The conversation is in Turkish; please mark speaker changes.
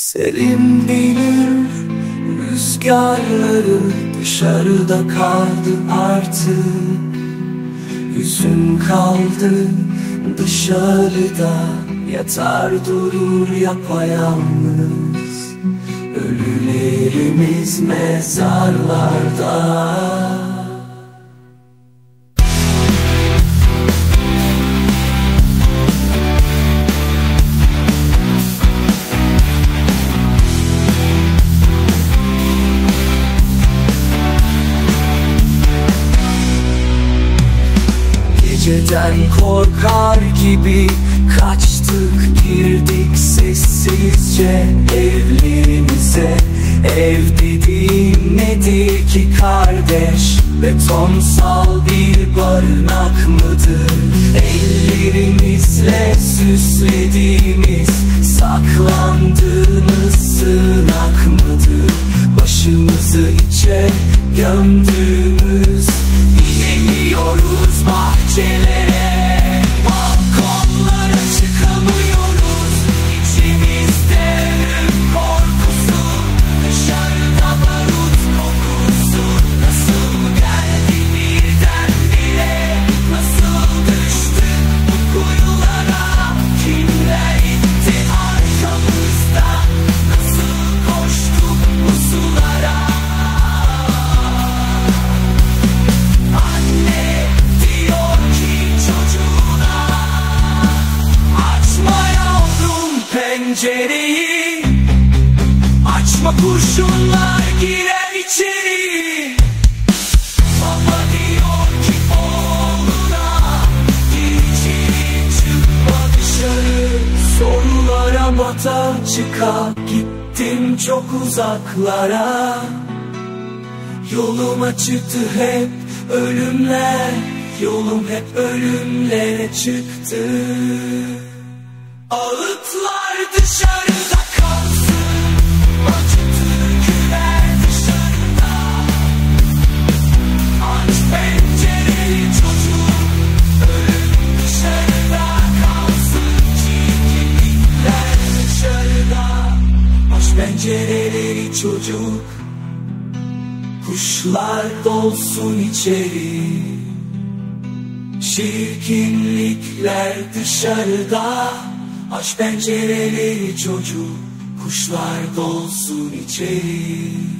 Speaker 1: Serin benim rüzgarları dışarıda kaldı artık. Yüzün kaldı dışarıda, yatar durur yapayalnız. Ölülerimiz mezarlarda. Geceden korkar gibi kaçtık, girdik sessizce evlerimize. Ev dediğim nedir ki kardeş? Betonsal bir barınak mıdır? Ellerimizle süslediğimiz, saklandığımız sığınak mıdır? Başımızı içe gömdüğümüz, inemiyoruz bahçelere, balkonlara çıkamıyoruz. İçimizde ölüm korkusu, dışarıda barut kokusu. Nasıl geldi birdenbire, nasıl düştük bu kuyulara? Kimler itti arkamızdan, nasıl koştuk bu sulara? Pencereyi açma, kurşunlar girer içeri. Baba diyor ki oğluna, gir içeri çıkma dışarı. Sorulara mata çıka, gittim çok uzaklara. Yoluma çıktı hep ölümler, yolum hep ölümlere çıktı. Ağıtlar dışarıda kalsın, acı türküler dışarıda. Aç pencereyi çocuk, ölüm dışarıda kalsın. Çirkinlikler dışarıda. Aç pencereleri çocuk, kuşlar dolsun içeri. Çirkinlikler dışarıda. Aç pencereleri çocuk, kuşlar dolsun içeri.